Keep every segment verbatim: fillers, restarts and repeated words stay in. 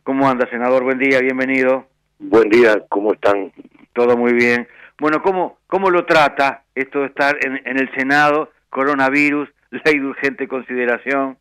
¿Cómo anda, senador? Buen día, bienvenido. Buen día, ¿cómo están? Todo muy bien. Bueno, ¿cómo, cómo lo trata esto de estar en, en el Senado, coronavirus, ley de urgente consideración?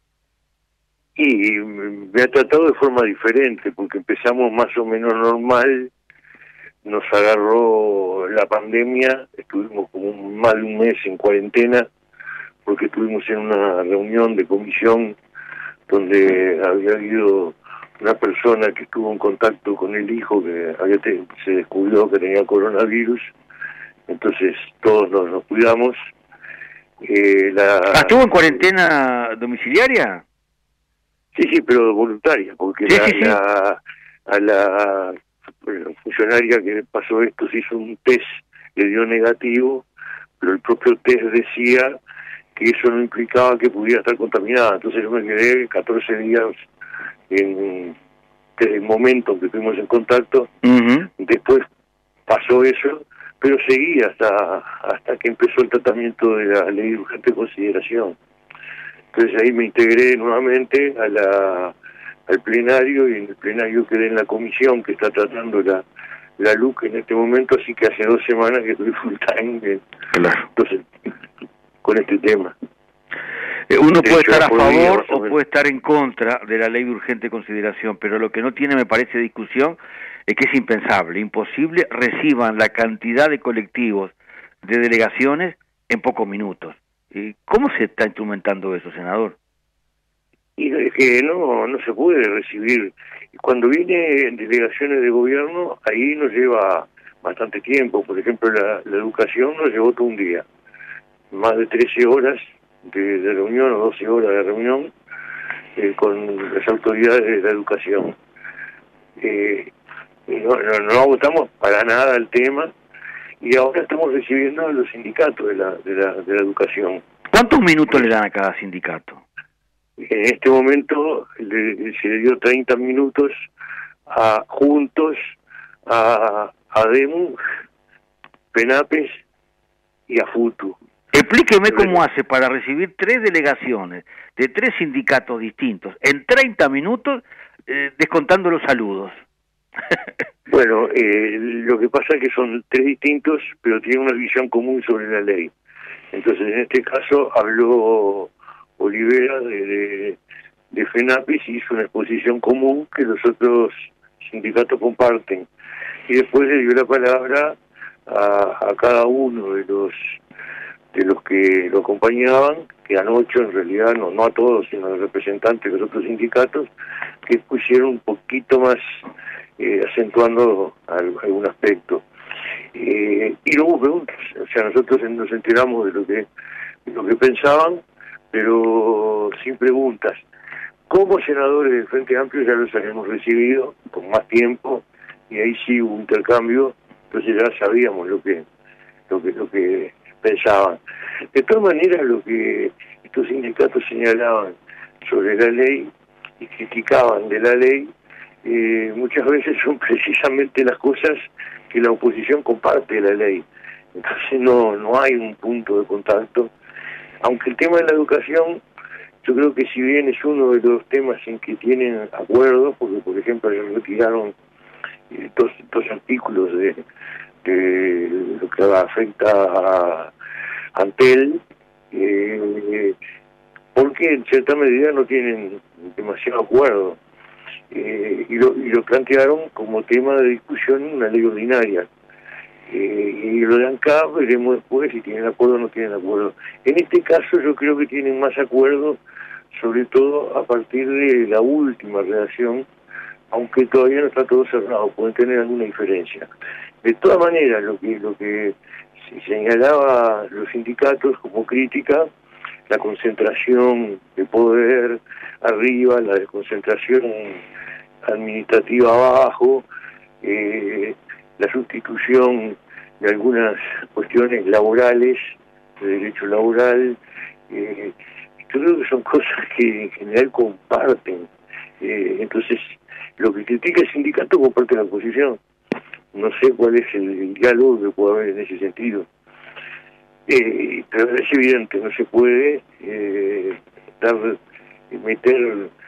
Y me ha tratado de forma diferente, porque empezamos más o menos normal, nos agarró la pandemia, estuvimos como un, más de un mes en cuarentena, porque estuvimos en una reunión de comisión donde había habido una persona que estuvo en contacto con el hijo que había te, se descubrió que tenía coronavirus, entonces todos nos, nos cuidamos. Eh, la... ¿Estuvo en cuarentena domiciliaria? Sí, sí, pero voluntaria, porque sí, la, sí, sí. la, a la, la funcionaria que pasó esto se hizo un test, le dio negativo, pero el propio test decía que eso no implicaba que pudiera estar contaminada. Entonces yo me quedé catorce días en, desde el momento en que estuvimos en contacto. Uh-huh. Después pasó eso, pero seguí hasta, hasta que empezó el tratamiento de la ley de urgente consideración. Entonces ahí me integré nuevamente a la, al plenario, y en el plenario quedé en la comisión que está tratando la, la L U C en este momento, así que hace dos semanas que estoy full time eh, Claro. entonces, con este tema. Eh, uno De puede hecho, estar a por día, favor más o o menos. puede estar en contra de la ley de urgente consideración, pero lo que no tiene, me parece, discusión es que es impensable, imposible reciban la cantidad de colectivos, de delegaciones en pocos minutos. ¿Cómo se está instrumentando eso, senador? Y es que no, no se puede recibir. Cuando vienen delegaciones de gobierno, ahí nos lleva bastante tiempo. Por ejemplo, la, la educación nos llevó todo un día. Más de trece horas de, de reunión o doce horas de reunión eh, con las autoridades de la educación. Eh, y no, no, no agotamos para nada el tema, y ahora estamos recibiendo a los sindicatos de la, de la, de la educación. ¿Cuántos minutos le dan a cada sindicato? En este momento le, se le dio treinta minutos a Juntos, a, a DEMU, PENAPES y a FUTU. Explíqueme cómo hace para recibir tres delegaciones de tres sindicatos distintos en treinta minutos, eh, descontando los saludos. Bueno, eh, lo que pasa es que son tres distintos, pero tienen una visión común sobre la ley. Entonces, en este caso, habló Olivera de, de, de FENAPES y hizo una exposición común que los otros sindicatos comparten. Y después le dio la palabra a, a cada uno de los de los que lo acompañaban, que anoche en realidad, no, no a todos, sino a los representantes de los otros sindicatos, que pusieron un poquito más, eh, acentuando algún aspecto. Eh, y no hubo preguntas, o sea, nosotros nos enteramos de lo que, de lo que pensaban, pero sin preguntas. Como senadores del Frente Amplio ya los habíamos recibido con más tiempo, y ahí sí hubo un intercambio, entonces ya sabíamos lo que, lo que, lo que pensaban. De todas maneras, lo que estos sindicatos señalaban sobre la ley y criticaban de la ley, eh, muchas veces son precisamente las cosas que la oposición comparte de la ley. Entonces no, no hay un punto de contacto. Aunque el tema de la educación, yo creo que si bien es uno de los temas en que tienen acuerdos, porque por ejemplo se retiraron eh, dos, dos artículos de, de lo que afecta a Antel, eh, porque en cierta medida no tienen demasiado acuerdo, eh, y, lo, y lo plantearon como tema de discusión en una ley ordinaria. Eh, y lo de ANCAP veremos después si tienen acuerdo o no tienen acuerdo. En este caso yo creo que tienen más acuerdo, sobre todo a partir de la última redacción, aunque todavía no está todo cerrado, pueden tener alguna diferencia. De todas maneras, lo que lo que señalaba los sindicatos como crítica, la concentración de poder arriba, la desconcentración administrativa abajo, eh, la sustitución de algunas cuestiones laborales, de derecho laboral, eh, yo creo que son cosas que en general comparten. Eh, entonces, lo que critica el sindicato comparte la oposición. No sé cuál es el, el diálogo que puede haber en ese sentido. Eh, pero es evidente, no se puede eh, dar, meter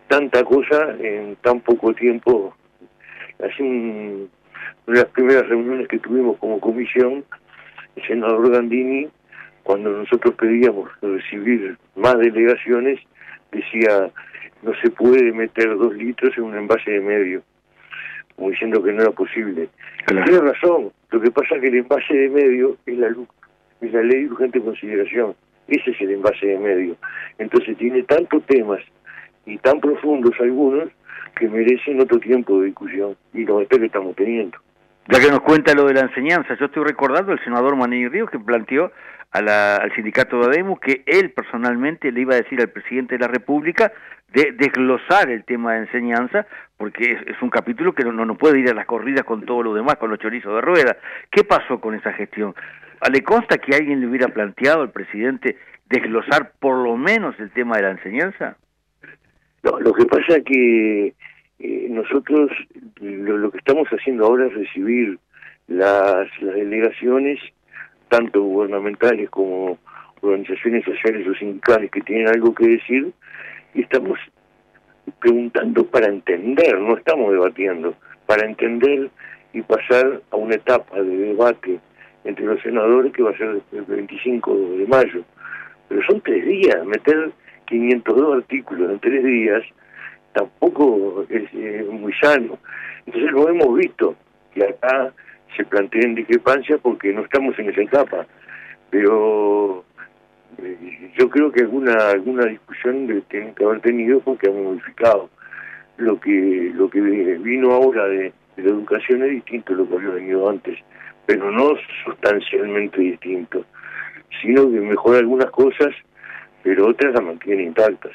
tanta cosa en tan poco tiempo. Así un, una de las primeras reuniones que tuvimos como comisión, el senador Gandini, cuando nosotros pedíamos recibir más delegaciones, decía, no se puede meter dos litros en un envase de medio, como diciendo que no era posible. Claro. Tiene razón, lo que pasa es que el envase de medio es la, es la ley de urgente consideración, ese es el envase de medio. Entonces tiene tantos temas y tan profundos algunos que merecen otro tiempo de discusión, y los que estamos teniendo. Ya que nos cuenta lo de la enseñanza, yo estoy recordando al senador Manini Ríos que planteó a la, al sindicato de ADEMUS que él personalmente le iba a decir al presidente de la República de desglosar el tema de enseñanza, porque es, es un capítulo que no, no, no puede ir a las corridas con todo lo demás, con los chorizos de rueda. ¿Qué pasó con esa gestión? ¿Le consta que alguien le hubiera planteado al presidente desglosar por lo menos el tema de la enseñanza? No, lo que pasa es que eh, nosotros lo, lo que estamos haciendo ahora es recibir las, las delegaciones, tanto gubernamentales como organizaciones sociales o sindicales que tienen algo que decir, y estamos preguntando para entender, no estamos debatiendo, para entender y pasar a una etapa de debate entre los senadores que va a ser el veinticinco de mayo. Pero son tres días, meter quinientos dos artículos en tres días tampoco es eh, muy sano. Entonces lo hemos visto, que acá se plantean discrepancias porque no estamos en esa etapa, pero eh, yo creo que alguna alguna discusión de, tienen que haber tenido porque han modificado. Lo que lo que vino ahora de, de la educación es distinto a lo que había venido antes, pero no sustancialmente distinto, sino que mejora algunas cosas, pero otras las mantienen intactas.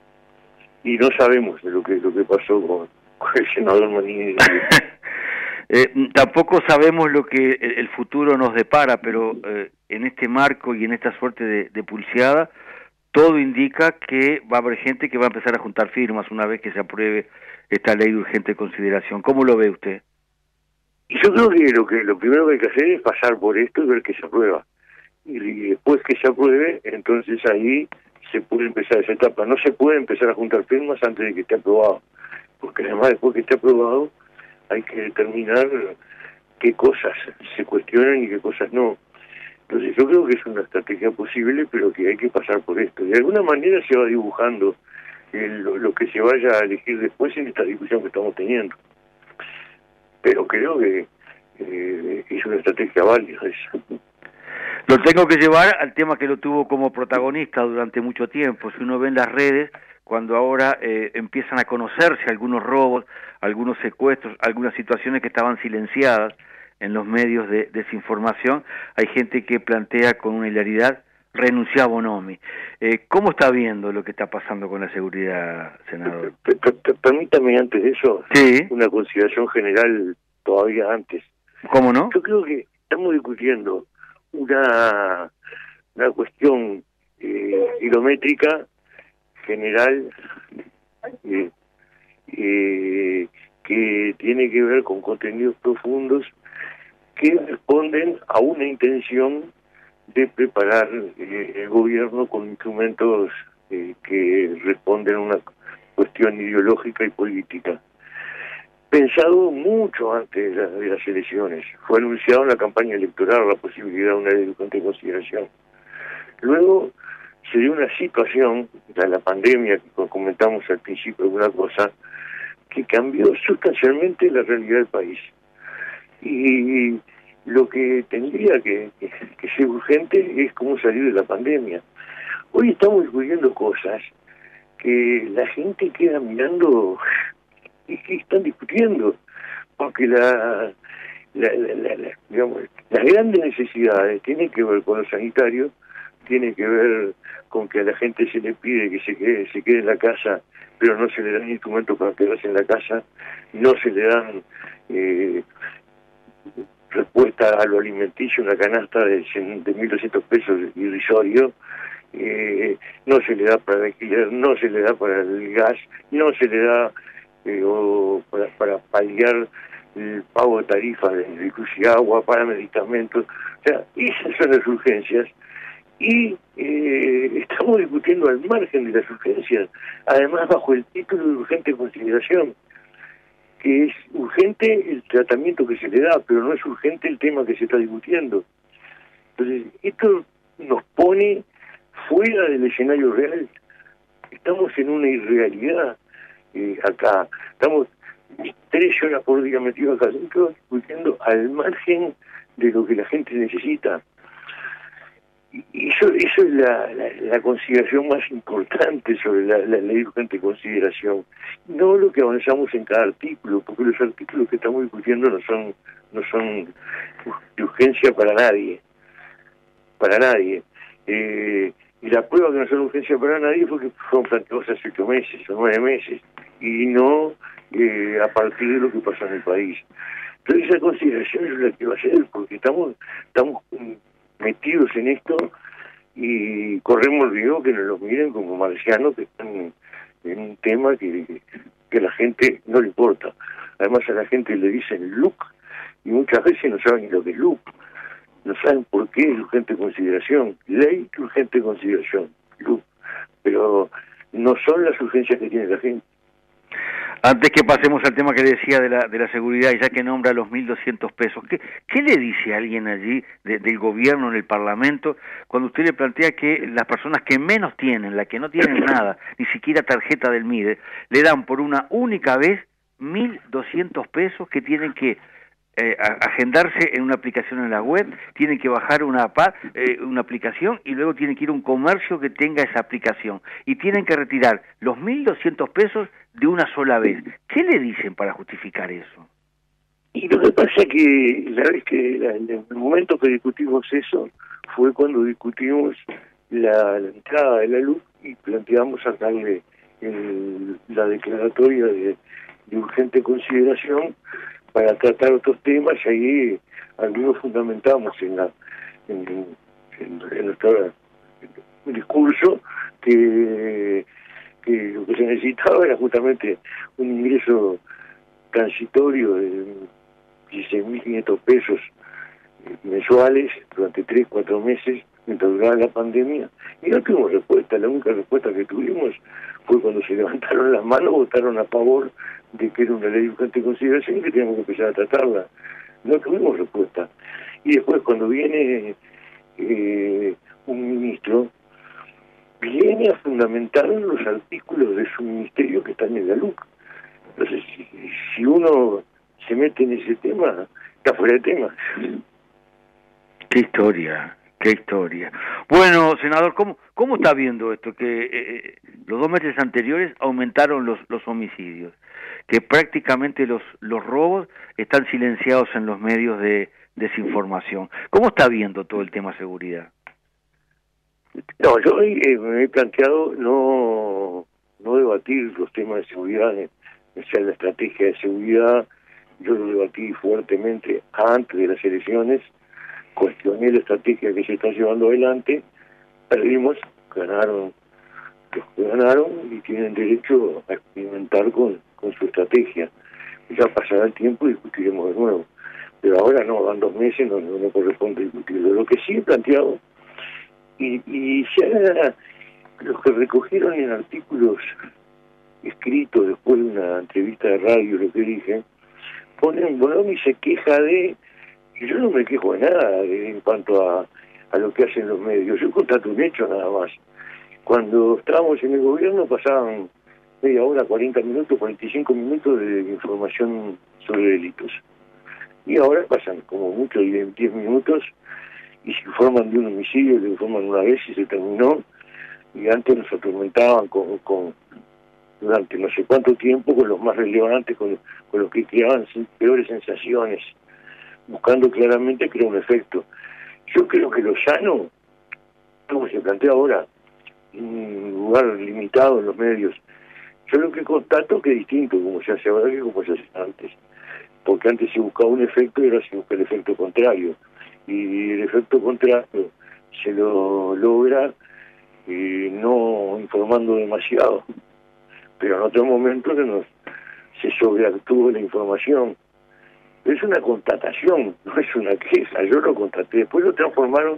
Y no sabemos de lo que lo que pasó con, con el senador Manini. eh, tampoco sabemos lo que el, el futuro nos depara, pero eh, en este marco y en esta suerte de, de pulseada, todo indica que va a haber gente que va a empezar a juntar firmas una vez que se apruebe esta ley de urgente consideración. ¿Cómo lo ve usted? Y yo creo que lo que lo primero que hay que hacer es pasar por esto y ver que se aprueba. Y después que se apruebe, entonces ahí se puede empezar esa etapa. No se puede empezar a juntar firmas antes de que esté aprobado, porque además después que esté aprobado hay que determinar qué cosas se cuestionan y qué cosas no. Entonces yo creo que es una estrategia posible, pero que hay que pasar por esto. De alguna manera se va dibujando el, lo, lo que se vaya a elegir después en esta discusión que estamos teniendo. Pero creo que eh, es una estrategia válida eso. Lo tengo que llevar al tema que lo tuvo como protagonista durante mucho tiempo. Si uno ve en las redes, cuando ahora eh, empiezan a conocerse algunos robos, algunos secuestros, algunas situaciones que estaban silenciadas en los medios de desinformación, hay gente que plantea con una hilaridad, renuncia a Bonomi. Eh, ¿Cómo está viendo lo que está pasando con la seguridad, senador? Permítame antes de eso, sí. Una consideración general todavía antes. ¿Cómo no? Yo creo que estamos discutiendo una, una cuestión eh, kilométrica general eh, eh, que tiene que ver con contenidos profundos que responden a una intención de preparar eh, el gobierno con instrumentos eh, que responden a una cuestión ideológica y política. Pensado mucho antes de, la, de las elecciones. Fue anunciado en la campaña electoral la posibilidad de una ley de urgente consideración. Luego se dio una situación, la, la pandemia, que comentamos al principio alguna cosa, que cambió sustancialmente la realidad del país. Y lo que tendría que, que, que ser urgente es cómo salir de la pandemia. Hoy estamos discutiendo cosas que la gente queda mirando y que están discutiendo, porque la, la, la, la, la, digamos, las grandes necesidades tienen que ver con lo sanitario, tiene que ver con que a la gente se le pide que se quede, se quede en la casa, pero no se le dan instrumentos para quedarse en la casa, no se le dan eh, respuesta a lo alimenticio, una canasta de, de mil doscientos pesos irrisorio, eh, no se le da para el alquiler, no se le da para el gas, no se le da eh, o para, para paliar el pago de tarifas de luz y agua, para medicamentos. O sea, esas son las urgencias, y eh, estamos discutiendo al margen de las urgencias, además bajo el título de urgente consideración, que es urgente el tratamiento que se le da, pero no es urgente el tema que se está discutiendo. Entonces, esto nos pone fuera del escenario real. Estamos en una irrealidad eh, acá. Estamos tres horas por día metidos acá adentro discutiendo al margen de lo que la gente necesita. Y eso, eso es la, la, la consideración más importante sobre la, la ley de urgente consideración. No lo que avanzamos en cada artículo, porque los artículos que estamos discutiendo no son, no son de urgencia para nadie. Para nadie. Eh, y la prueba que no son de urgencia para nadie fue que fueron planteados hace ocho meses o nueve meses, y no eh, a partir de lo que pasó en el país. Entonces esa consideración es la que va a ser, porque estamos, estamos metidos en esto y corremos el riesgo que nos los miren como marcianos que están en un tema que, que a la gente no le importa. Además a la gente le dicen look y muchas veces no saben ni lo que es look, no saben por qué es urgente consideración, ley de urgente consideración, look, pero no son las urgencias que tiene la gente. Antes que pasemos al tema que decía de la de la seguridad, y ya que nombra los mil doscientos pesos, ¿qué, qué le dice a alguien allí de, del gobierno en el Parlamento cuando usted le plantea que las personas que menos tienen, las que no tienen nada, ni siquiera tarjeta del MIDE, le dan por una única vez mil doscientos pesos que tienen que eh, agendarse en una aplicación en la web, tienen que bajar una, eh, una aplicación y luego tienen que ir a un comercio que tenga esa aplicación y tienen que retirar los mil doscientos pesos de una sola vez? ¿Qué le dicen para justificar eso? Y lo que pasa es que la vez que la, en el momento que discutimos eso fue cuando discutimos la, la entrada de la luz y planteamos sacarle el, la declaratoria de, de urgente consideración para tratar otros temas, y ahí algunos fundamentamos en la en, en, en nuestro discurso que que lo que se necesitaba era justamente un ingreso transitorio de dieciséis mil quinientos pesos mensuales durante tres, cuatro meses mientras duraba la pandemia, y no tuvimos respuesta. La única respuesta que tuvimos fue cuando se levantaron las manos, votaron a favor de que era una ley de urgente consideración y que teníamos que empezar a tratarla. No tuvimos respuesta. Y después cuando viene eh, un ministro, viene a fundamentar los artículos de su ministerio que están en la LUC. Entonces, si, si uno se mete en ese tema, está fuera de tema. Qué historia, qué historia. Bueno, senador, ¿cómo cómo está viendo esto? Que eh, los dos meses anteriores aumentaron los los homicidios, que prácticamente los los robos están silenciados en los medios de desinformación. ¿Cómo está viendo todo el tema seguridad? No, yo eh, me he planteado no no debatir los temas de seguridad, o sea, la estrategia de seguridad. Yo lo debatí fuertemente antes de las elecciones, cuestioné la estrategia que se está llevando adelante, perdimos, ganaron los que ganaron y tienen derecho a experimentar con, con su estrategia. Ya pasará el tiempo y discutiremos de nuevo. Pero ahora no, van dos meses, no, no, no corresponde discutirlo. Lo que sí he planteado, y, y ya los que recogieron en artículos escritos después de una entrevista de radio, lo que dije, ponen, Bonomi se queja de, yo no me quejo de nada de, en cuanto a, a lo que hacen los medios, yo constato un hecho nada más. Cuando estábamos en el gobierno pasaban media hora, cuarenta minutos, cuarenta y cinco minutos de información sobre delitos. Y ahora pasan como mucho diez minutos y se informan de un homicidio, le informan una vez y se terminó. Y antes nos atormentaban con, con durante no sé cuánto tiempo con los más relevantes, con, con los que creaban peores sensaciones, buscando claramente crear un efecto. Yo creo que lo sano, como se plantea ahora, un lugar limitado en los medios. Yo lo que constato que es distinto como se hace ahora que como se hace antes, porque antes se buscaba un efecto y ahora se busca el efecto contrario, y el efecto contrario se lo logra eh, no informando demasiado, pero en otros momentos se, nos, se sobreactúa la información. Es una constatación, no es una queja. Yo lo constaté, después lo transformaron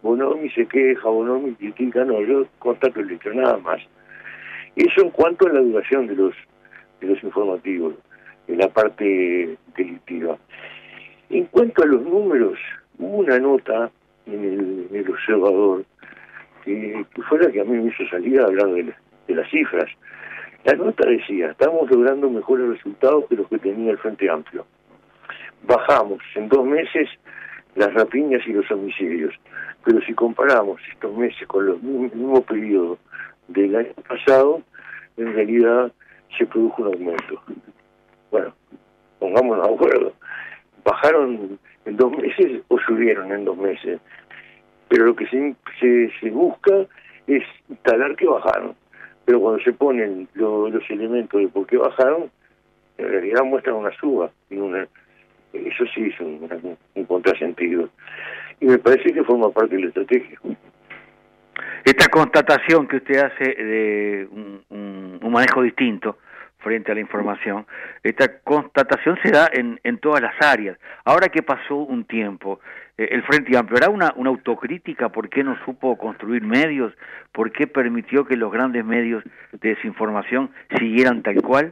Bonomi se queja, Bonomi critica, no, yo constato el hecho, nada más. Eso en cuanto a la duración de los de los informativos, en la parte delictiva. En cuanto a los números, hubo una nota en el, en el Observador que, que fue la que a mí me hizo salir a hablar de, la, de las cifras. La nota decía, estamos logrando mejores resultados que los que tenía el Frente Amplio. Bajamos en dos meses las rapiñas y los homicidios, pero si comparamos estos meses con los mismos, el mismo periodo del año pasado, en realidad se produjo un aumento. Bueno, pongámonos de acuerdo. ¿Bajaron en dos meses o subieron en dos meses? Pero lo que se, se, se busca es instalar que bajaron. Pero cuando se ponen lo, los elementos de por qué bajaron, en realidad muestran una suba. Y una, eso sí es un, un, un contrasentido. Y me parece que forma parte de la estrategia. Esta constatación que usted hace de un, un, un manejo distinto frente a la información, esta constatación se da en, en todas las áreas. Ahora que pasó un tiempo, eh, el Frente Amplio hará una, una autocrítica por qué no supo construir medios, por qué permitió que los grandes medios de desinformación siguieran tal cual.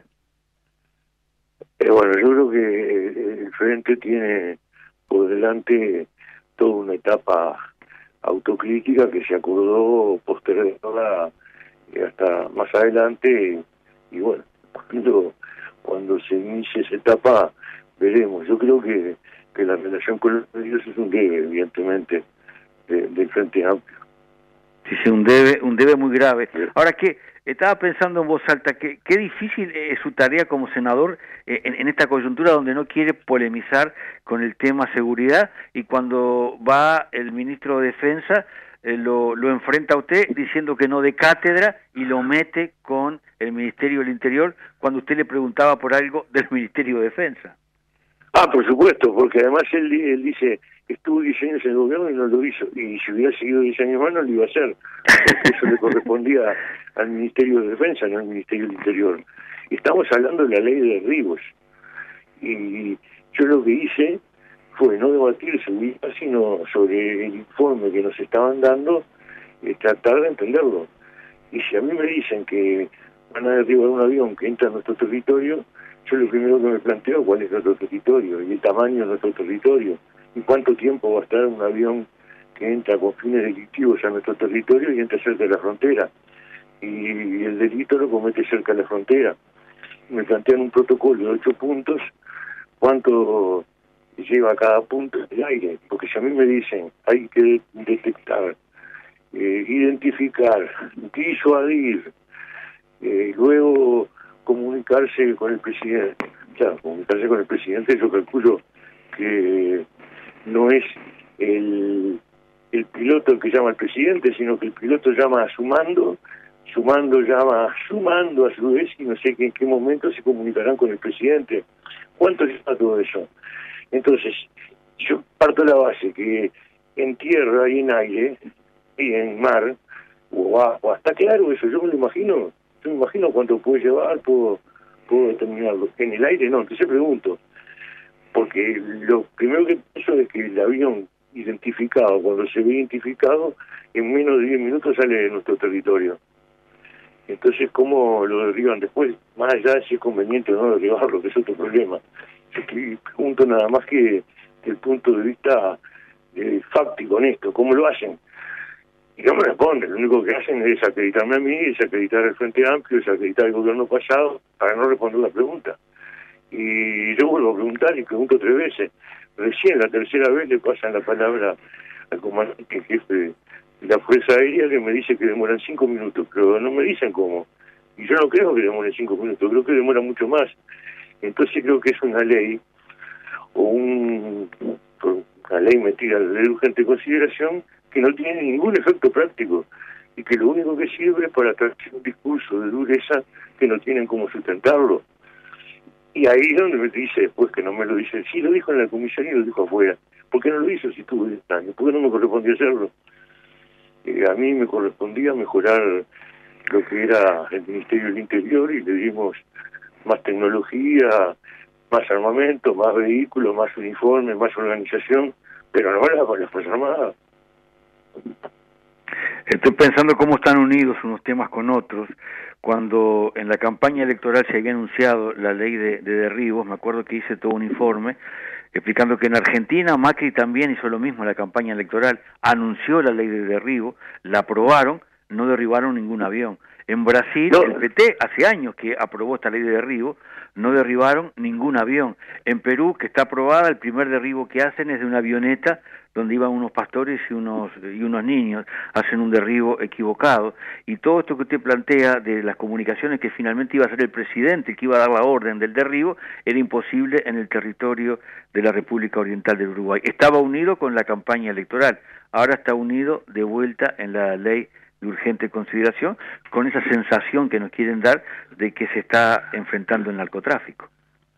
Eh, bueno, yo creo que el Frente tiene por delante toda una etapa autocrítica que se acordó postergada hasta más adelante, y bueno, cuando, cuando se inicie esa etapa veremos. Yo creo que, que la relación con los medios es un debe, evidentemente, de, del Frente Amplio. Sí, sí, un debe, un debe muy grave. Ahora que estaba pensando en voz alta, que qué difícil es su tarea como senador eh, en, en esta coyuntura donde no quiere polemizar con el tema seguridad, y cuando va el ministro de Defensa eh, lo, lo enfrenta a usted diciendo que no de cátedra y lo mete con el Ministerio del Interior cuando usted le preguntaba por algo del Ministerio de Defensa. Ah, por supuesto, porque además él, él dice que estuvo diez años en el gobierno y no lo hizo, y si hubiera seguido diez años más no lo iba a hacer, porque eso le correspondía al Ministerio de Defensa, no al Ministerio del Interior. Estamos hablando de la ley de derribos, y yo lo que hice fue no debatir seguridad, sino sobre el informe que nos estaban dando, eh, tratar de entenderlo. Y si a mí me dicen que van a derribar un avión que entra a nuestro territorio, yo lo primero que me planteo cuál es nuestro territorio y el tamaño de nuestro territorio y cuánto tiempo va a estar un avión que entra con fines delictivos a nuestro territorio y entra cerca de la frontera, y el delito lo comete cerca de la frontera. Me plantean un protocolo de ocho puntos, cuánto lleva cada punto del aire, porque si a mí me dicen hay que detectar, eh, identificar, disuadir, eh, luego comunicarse con el presidente. Claro, comunicarse con el presidente yo calculo que no es el, el piloto el que llama al presidente, sino que el piloto llama a su mando, su mando llama a su mando a su vez, y no sé que en qué momento se comunicarán con el presidente. ¿Cuánto lleva todo eso? Entonces, yo parto de la base que en tierra y en aire y en mar, o agua, está claro eso, yo me lo imagino. Yo me imagino cuánto puede llevar, puedo, puedo determinarlo. En el aire no, entonces pregunto. Porque lo primero que pienso es que el avión identificado, cuando se ve identificado, en menos de diez minutos sale de nuestro territorio. Entonces, ¿cómo lo derriban después? Más allá de si es conveniente o no derribarlo, que es otro problema. Yo que pregunto nada más que el punto de vista eh, fáctico, honesto. ¿Cómo lo hacen? Y no me responden, lo único que hacen es acreditarme a mí, es acreditar al Frente Amplio, es acreditar al gobierno pasado, para no responder la pregunta. Y yo vuelvo a preguntar y pregunto tres veces. Recién la tercera vez le pasan la palabra al comandante jefe de la Fuerza Aérea, que me dice que demoran cinco minutos, pero no me dicen cómo. Y yo no creo que demoren cinco minutos, creo que demora mucho más. Entonces creo que es una ley, o un, una ley metida de urgente consideración, que no tiene ningún efecto práctico y que lo único que sirve es para traer un discurso de dureza que no tienen cómo sustentarlo. Y ahí es donde me dice después que no me lo dice. Sí, lo dijo en la comisión y lo dijo afuera. ¿Por qué no lo hizo si estuvo diez años? ¿Por qué no me correspondía hacerlo? Eh, a mí me correspondía mejorar lo que era el Ministerio del Interior, y le dimos más tecnología, más armamento, más vehículos, más uniformes, más organización, pero no era con las Fuerzas Armadas. Estoy pensando cómo están unidos unos temas con otros. Cuando en la campaña electoral se había anunciado la ley de, de derribos, me acuerdo que hice todo un informe explicando que en Argentina Macri también hizo lo mismo en la campaña electoral, anunció la ley de derribo, la aprobaron, no derribaron ningún avión. En Brasil, no. El P T hace años que aprobó esta ley de derribo, no derribaron ningún avión. En Perú, que está aprobada, el primer derribo que hacen es de una avioneta donde iban unos pastores y unos y unos niños, hacen un derribo equivocado. Y todo esto que usted plantea de las comunicaciones, que finalmente iba a ser el presidente que iba a dar la orden del derribo, era imposible en el territorio de la República Oriental del Uruguay. Estaba unido con la campaña electoral, ahora está unido de vuelta en la ley de urgente consideración, con esa sensación que nos quieren dar de que se está enfrentando el narcotráfico.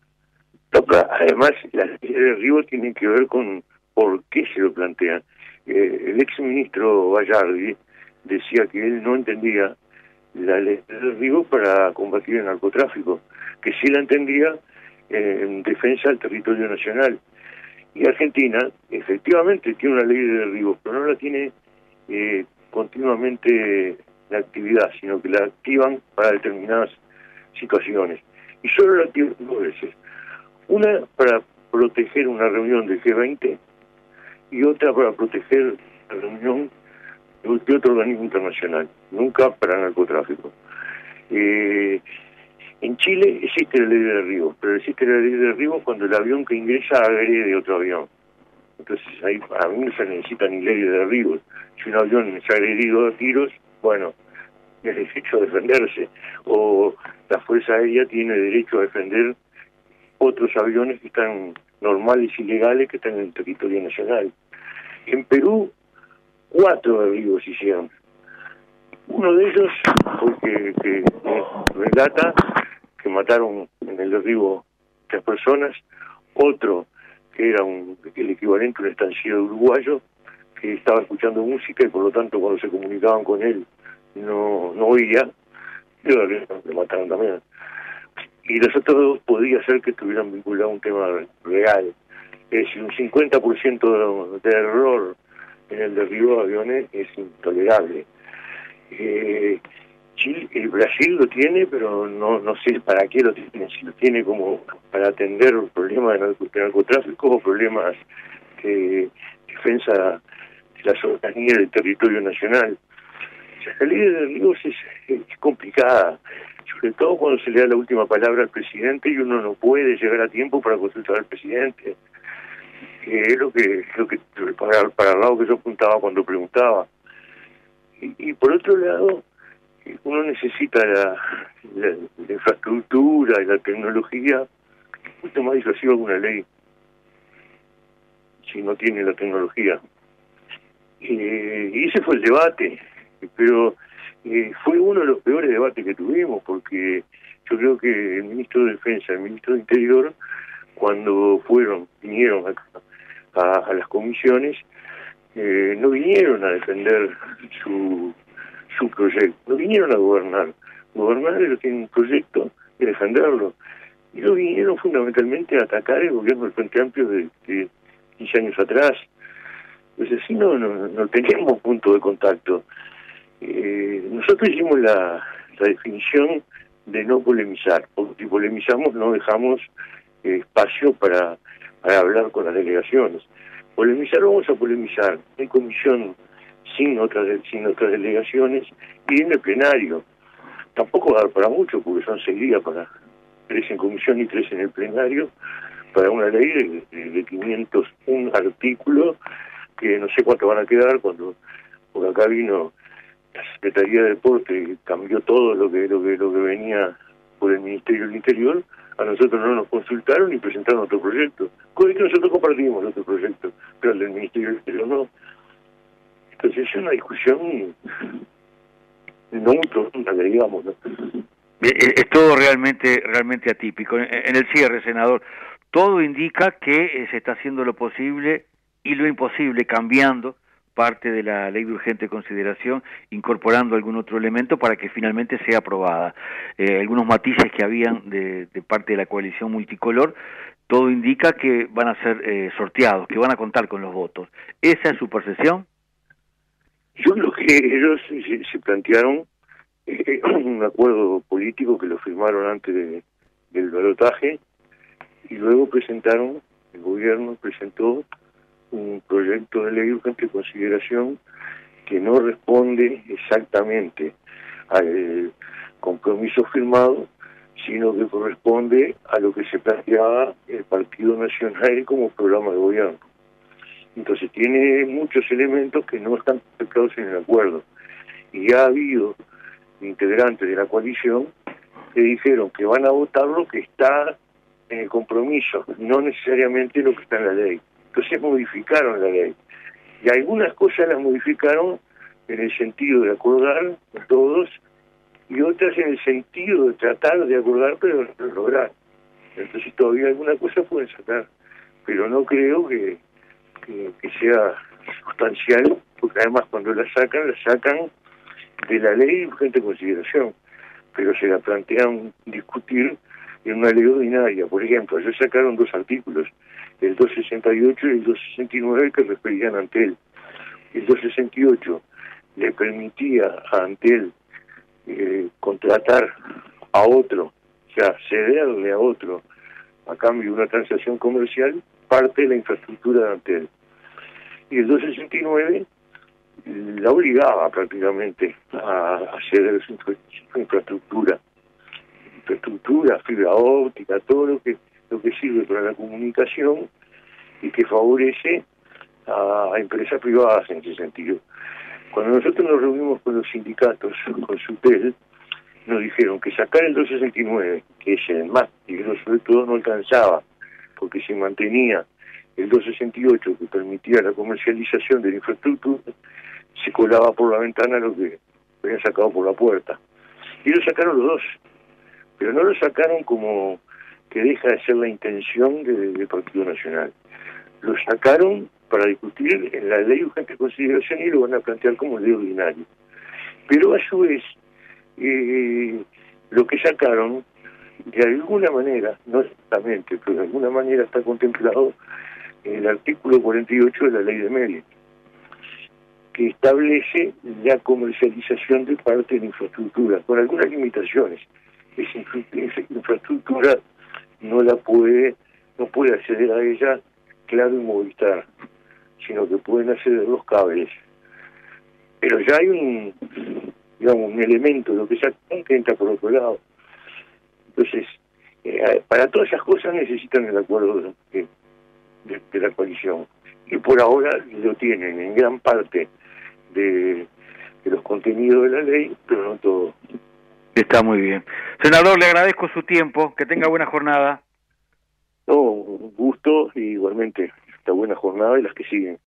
Además, las leyes de derribo tienen que ver con por qué se lo plantean. Eh, el ex ministro Bayardi decía que él no entendía la ley de derribo para combatir el narcotráfico, que sí la entendía eh, en defensa del territorio nacional. Y Argentina, efectivamente, tiene una ley de derribo, pero no la tiene eh, continuamente en actividad, sino que la activan para determinadas situaciones. Y solo la activan dos veces. Una para proteger una reunión del G veinte y otra para proteger la reunión de otro organismo internacional, nunca para narcotráfico. Eh, en Chile existe la ley de derribo, pero existe la ley de derribo cuando el avión que ingresa agrede otro avión. Entonces ahí a mí no se necesita ni ley de derribo. Si un avión es agredido a tiros, bueno, tiene derecho a defenderse, o la Fuerza Aérea tiene derecho a defender otros aviones que están normales y legales que están en el territorio nacional. En Perú, cuatro derribos hicieron. Uno de ellos, porque que, que relata que mataron en el derribo tres personas, otro que era un, el equivalente a un estanciero uruguayo, que estaba escuchando música y por lo tanto cuando se comunicaban con él no, no oía, y lo mataron también. Y los otros dos podía ser que estuvieran vinculados a un tema real. Es decir, un cincuenta por ciento de, de error en el derribo de aviones es intolerable. Eh, Chile, el Brasil lo tiene, pero no no sé para qué lo tiene, si lo tiene como para atender problemas de narcotráfico o problemas de defensa de la soberanía del territorio nacional. O sea, la ley de derribos es, es complicada, sobre todo cuando se le da la última palabra al presidente y uno no puede llegar a tiempo para consultar al presidente. Que es lo que, lo que para, para el lado que yo apuntaba cuando preguntaba. Y, y por otro lado, uno necesita la, la, la infraestructura y la tecnología. Es mucho más disuasiva que una ley si no tiene la tecnología. Eh, y ese fue el debate, pero eh, fue uno de los peores debates que tuvimos, porque yo creo que el ministro de Defensa, el ministro de Interior, cuando fueron, vinieron acá a, a las comisiones, eh, no vinieron a defender su su proyecto, no vinieron a gobernar. Gobernar ellos tienen un proyecto y defenderlo. Y no vinieron fundamentalmente a atacar el gobierno del Frente Amplio de, de quince años atrás. Pues así no, no, no teníamos punto de contacto. Eh, nosotros hicimos la, la definición de no polemizar, porque si polemizamos no dejamos eh, espacio para, para hablar con las delegaciones. Polemizar, vamos a polemizar en comisión sin otras sin otras delegaciones y en el plenario. Tampoco va a dar para mucho, porque son seis días para tres en comisión y tres en el plenario, para una ley de, de, de quinientos un artículos, que no sé cuánto van a quedar, cuando por acá vino la Secretaría de Deporte y cambió todo lo que, lo que, lo que venía por el Ministerio del Interior. A nosotros no nos consultaron y presentaron otro proyecto. Con el que nosotros compartimos otro proyecto, pero el del Ministerio del Interior no. Entonces es una discusión no muy profunda, digamos, ¿no? Es todo realmente realmente atípico. En el cierre, senador, todo indica que se está haciendo lo posible y lo imposible, cambiando parte de la ley de urgente consideración, incorporando algún otro elemento para que finalmente sea aprobada. Eh, algunos matices que habían de, de parte de la coalición multicolor, todo indica que van a ser eh, sorteados, que van a contar con los votos. ¿Esa es su percepción? Yo creo que ellos se, se plantearon eh, un acuerdo político que lo firmaron antes de, del balotaje y luego presentaron, el gobierno presentó un proyecto de ley urgente de consideración que no responde exactamente al compromiso firmado, sino que corresponde a lo que se planteaba el Partido Nacional como programa de gobierno. Entonces tiene muchos elementos que no están contemplados en el acuerdo. Y ha habido integrantes de la coalición que dijeron que van a votar lo que está en el compromiso, no necesariamente lo que está en la ley. Entonces modificaron la ley. Y algunas cosas las modificaron en el sentido de acordar todos y otras en el sentido de tratar de acordar pero no lograr. Entonces todavía alguna cosa pueden sacar, pero no creo que, que, que sea sustancial, porque además cuando la sacan, la sacan de la ley de urgente consideración, pero se la plantean discutir en una ley ordinaria. Por ejemplo, ellos sacaron dos artículos, el doscientos sesenta y ocho y el doscientos sesenta y nueve, que referían a Antel. El doscientos sesenta y ocho le permitía a Antel eh, contratar a otro, o sea, cederle a otro a cambio de una transacción comercial parte de la infraestructura de Antel. Y el doscientos sesenta y nueve la obligaba prácticamente a, a ceder su, infra, su infraestructura, infraestructura, fibra óptica, todo lo que lo que sirve para la comunicación y que favorece a, a empresas privadas en ese sentido. Cuando nosotros nos reunimos con los sindicatos, con SUTEL, nos dijeron que sacar el doscientos sesenta y nueve, que es el más peligroso de todo, no alcanzaba, porque se mantenía el doscientos sesenta y ocho, que permitía la comercialización de la infraestructura, se colaba por la ventana lo que habían sacado por la puerta. Y lo sacaron los dos, pero no lo sacaron como que deja de ser la intención de, del Partido Nacional. Lo sacaron para discutir en la ley urgente de consideración y lo van a plantear como ley ordinaria. Pero a su vez, eh, lo que sacaron, de alguna manera, no exactamente, pero de alguna manera está contemplado en el artículo cuarenta y ocho de la ley de medios, que establece la comercialización de parte de la infraestructura, con algunas limitaciones. Esa, esa infraestructura no la puede, no puede acceder a ella Claro y Movistar, sino que pueden acceder los cables. Pero ya hay un, digamos, un elemento de lo que sacan que entra por otro lado. Entonces, eh, para todas esas cosas necesitan el acuerdo de, de, de la coalición. Y por ahora lo tienen en gran parte de, de los contenidos de la ley, pero no todo. Está muy bien. Senador, le agradezco su tiempo, que tenga buena jornada. No, un gusto y igualmente esta buena jornada y las que siguen.